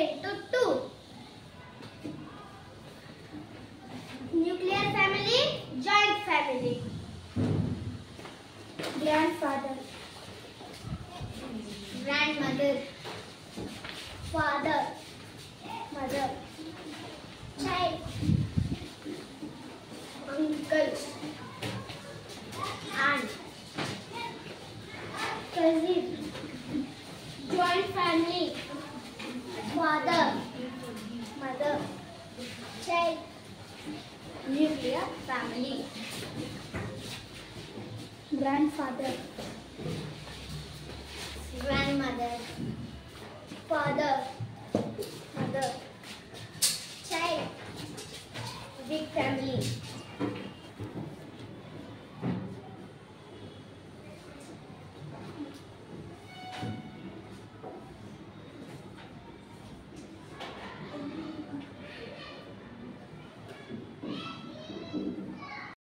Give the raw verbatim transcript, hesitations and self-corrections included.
into two. Nuclear family, joint family. Grandfather, grandmother, father, mother, child, uncle, aunt, cousin. Joint family, father, mother, child. Nuclear family. Grandfather, grandmother, father, mother, child. Big family.